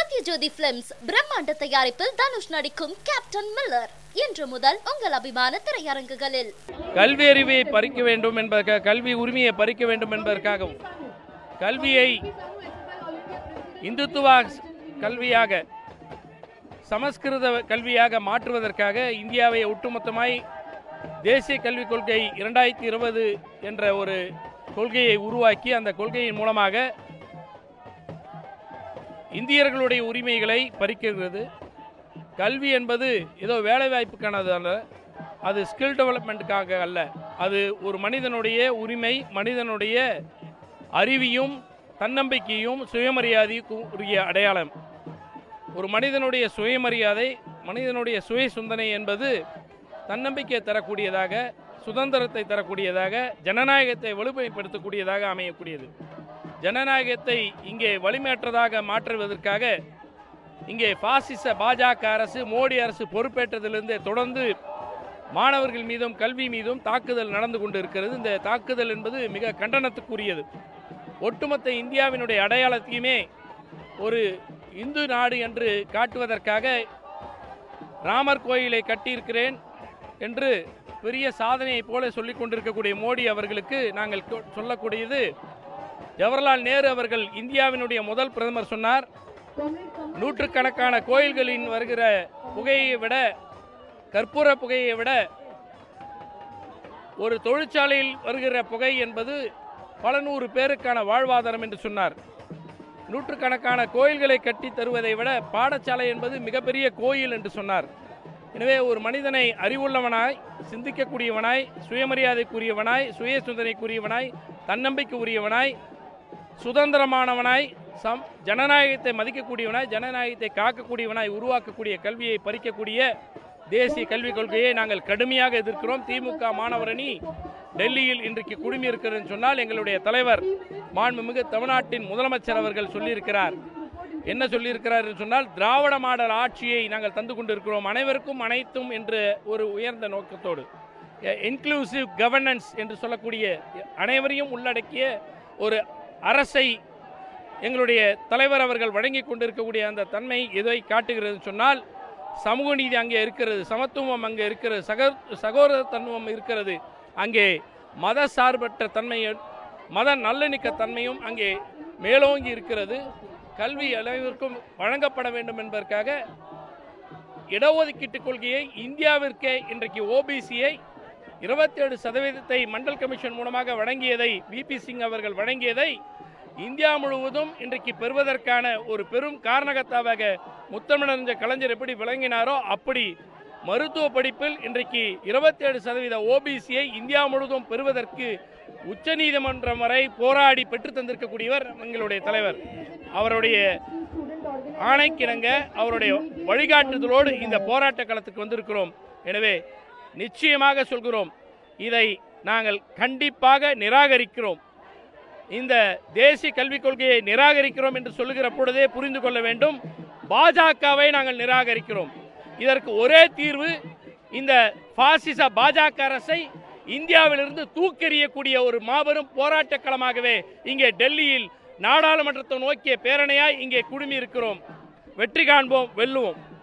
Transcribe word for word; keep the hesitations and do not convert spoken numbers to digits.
Sathyajothi films பிரம்மாண்ட தயாரிப்பில் தனுஷ் நடிக்கும் கேப்டன் மில்லர் இன்று முதல் உங்கள் அபிமான திரையரங்குகளில். கல்வி அறிவை பறிக்க வேண்டும் என்பதற்காக, கல்வி உரிமையை பறிக்க வேண்டும் என்பதற்காகவும், கல்வியை இந்துத்துவ கல்வியாக, சமஸ்கிருத கல்வியாக மாற்றுவதற்காக இந்தியாவை ஒட்டுமொத்தமாய் தேசிய கல்விக் கொள்கை இரண்டாயிரத்தி இருபது என்ற ஒரு கொள்கையை உருவாக்கி, அந்த கொள்கையின் மூலமாக இந்தியர்களுடைய உரிமைகளை பறிக்கிறது. கல்வி என்பது ஏதோ வேலைவாய்ப்புக்கானது அல்ல, அது ஸ்கில் டெவலப்மெண்ட்டுக்காக அல்ல. அது ஒரு மனிதனுடைய உரிமை, மனிதனுடைய அறிவியும் தன்னம்பிக்கையும் சுயமரியாதையும் உரிய அடையாளம். ஒரு மனிதனுடைய சுயமரியாதை, மனிதனுடைய சுய சிந்தனை என்பது தன்னம்பிக்கை தரக்கூடியதாக, சுதந்திரத்தை தரக்கூடியதாக, ஜனநாயகத்தை வலுமைப்படுத்தக்கூடியதாக அமையக்கூடியது. ஜனநாயகத்தை இங்கே வலிமையற்றதாக மாற்றுவதற்காக இங்கே பாசிச பாஜக அரசு, மோடி அரசு பொறுப்பேற்றதிலிருந்து தொடர்ந்து மாணவர்கள் மீதும் கல்வி மீதும் தாக்குதல் நடந்து கொண்டு இருக்கிறது. இந்த தாக்குதல் என்பது மிக கண்டனத்துக்குரியது. ஒட்டுமொத்த இந்தியாவினுடைய அடையாளத்தையுமே ஒரு இந்து நாடு என்று காட்டுவதற்காக ராமர் கோயிலை கட்டியிருக்கிறேன் என்று பெரிய சாதனையை போல சொல்லிக் கொண்டிருக்கக்கூடிய மோடி அவர்களுக்கு நாங்கள் சொல்லக்கூடியது, ஜவஹர்லால் நேரு அவர்கள் இந்தியாவினுடைய முதல் பிரதமர் சொன்னார், நூற்றுக்கணக்கான கோயில்களின் வருகிற புகையை விட, கற்பூர புகையை விட ஒரு தொழிற்சாலையில் வருகிற புகை என்பது பல நூறு பேருக்கான வாழ்வாதாரம் என்று சொன்னார். நூற்றுக்கணக்கான கோயில்களை கட்டி தருவதை விட பாடசாலை என்பது மிகப்பெரிய கோயில் என்று சொன்னார். எனவே ஒரு மனிதனை அறிவுள்ளவனாய், சிந்திக்கக்கூடியவனாய், சுயமரியாதைக்குரியவனாய், சுய சிந்தனைக்குரியவனாய், தன்னம்பிக்கை உரியவனாய், சுதந்திரமானவனாய், சம் ஜனநாயகத்தை மதிக்கக்கூடியவனாய், ஜனநாயகத்தை காக்கக்கூடியவனாய் உருவாக்கக்கூடிய கல்வியை பறிக்கக்கூடிய தேசிய கல்விக் கொள்கையை நாங்கள் கடுமையாக எதிர்க்கிறோம். திமுக மாணவரணி டெல்லியில் இன்றைக்கு குழுமி இருக்கிறதுன்னு சொன்னால், எங்களுடைய தலைவர் மாண்புமிகு தமிழ்நாட்டின் முதலமைச்சர் அவர்கள் சொல்லியிருக்கிறார். என்ன சொல்லியிருக்கிறார் என்று சொன்னால், திராவிட மாடல் ஆட்சியை நாங்கள் தந்து கொண்டிருக்கிறோம், அனைவருக்கும் அனைத்தும் என்று ஒரு உயர்ந்த நோக்கத்தோடு, இன்க்ளூசிவ் கவர்னன்ஸ் என்று சொல்லக்கூடிய அனைவரையும் உள்ளடக்கிய ஒரு அரசை எங்களுடைய தலைவர் அவர்கள் வழங்கி கொண்டிருக்கக்கூடிய அந்த தன்மை எதை காட்டுகிறது சொன்னால், சமூக நீதி அங்கே இருக்கிறது, சமத்துவம் அங்கே இருக்கிறது, சக சகோதரத்தன்மம் இருக்கிறது, அங்கே மத சார்பற்ற தன்மை, மத நல்லிணக்க தன்மையும் அங்கே மேலோங்கி இருக்கிறது. கல்வி அனைவருக்கும் வழங்கப்பட வேண்டும் என்பதற்காக இடஒதுக்கீட்டு கொள்கையை இந்தியாவிற்கே இன்றைக்கு ஓபிசியை இருபத்தி ஏழு சதவீதத்தை மண்டல் கமிஷன் மூலமாக வழங்கியதை, விபி சிங் அவர்கள் வழங்கியதை இந்தியா முழுவதும் இன்றைக்கு பெறுவதற்கான ஒரு பெரும் காரணகர்த்தாவாக முத்தமிழறிஞ கலைஞர் எப்படி விளங்கினாரோ அப்படி மருத்துவ படிப்பில் இன்றைக்கு இருபத்தி ஏழு சதவீத ஓபிசியை இந்தியா முழுவதும் பெறுவதற்கு உச்சநீதிமன்றம் வரை போராடி பெற்று தந்திருக்கக்கூடியவர் எங்களுடைய தலைவர். அவருடைய ஆணைக்கிணங்க, அவருடைய வழிகாட்டுதலோடு இந்த போராட்ட களத்துக்கு வந்திருக்கிறோம். எனவே நிச்சயமாக சொல்கிறோம், இதை நாங்கள் கண்டிப்பாக நிராகரிக்கிறோம். இந்த தேசிய கல்விக் கொள்கையை நிராகரிக்கிறோம் என்று சொல்லுகிற பொழுதே புரிந்து கொள்ள வேண்டும், பாஜகவை நாங்கள் நிராகரிக்கிறோம். இதற்கு ஒரே தீர்வு, இந்த பாசிச பாஜக அரசை இந்தியாவிலிருந்து தூக்கெறியக்கூடிய ஒரு மாபெரும் போராட்ட களமாகவே இங்கே டெல்லியில் நாடாளுமன்றத்தை நோக்கிய பேரணியாய் இங்கே குழுமி இருக்கிறோம். வெற்றி காண்போம், வெல்லுவோம்.